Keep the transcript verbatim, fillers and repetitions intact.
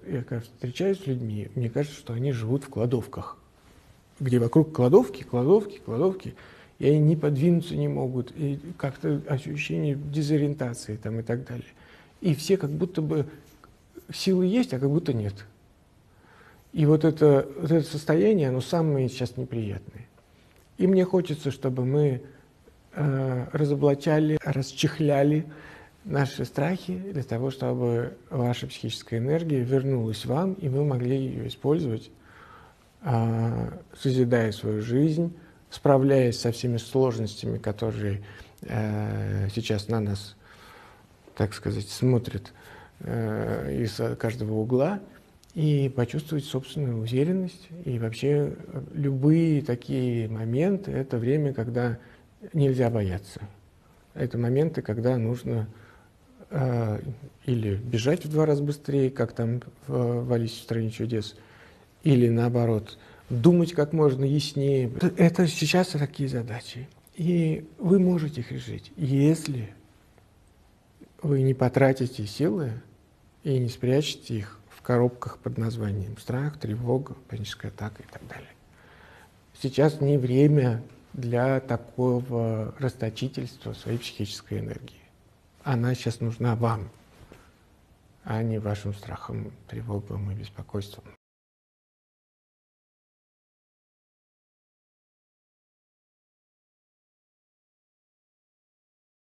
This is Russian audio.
я когда встречаюсь с людьми, мне кажется, что они живут в кладовках, где вокруг кладовки, кладовки, кладовки, и они не подвинуться не могут, и как-то ощущение дезориентации там и так далее. И все как будто бы силы есть, а как будто нет. И вот это, вот это состояние, оно самое сейчас неприятное. И мне хочется, чтобы мы э, разоблачали, расчехляли наши страхи для того, чтобы ваша психическая энергия вернулась вам, и вы могли ее использовать, э, созидая свою жизнь, справляясь со всеми сложностями, которые э, сейчас на нас, так сказать, смотрят э, из каждого угла, и почувствовать собственную уверенность. И вообще любые такие моменты – это время, когда нельзя бояться. Это моменты, когда нужно э, или бежать в два раза быстрее, как там в, в «Алисе в стране чудес», или наоборот, думать как можно яснее. Это сейчас такие задачи. И вы можете их решить, если вы не потратите силы и не спрячете их в коробках под названием страх, тревога, паническая атака и так далее. Сейчас не время для такого расточительства своей психической энергии. Она сейчас нужна вам, а не вашим страхам, тревогам и беспокойствам.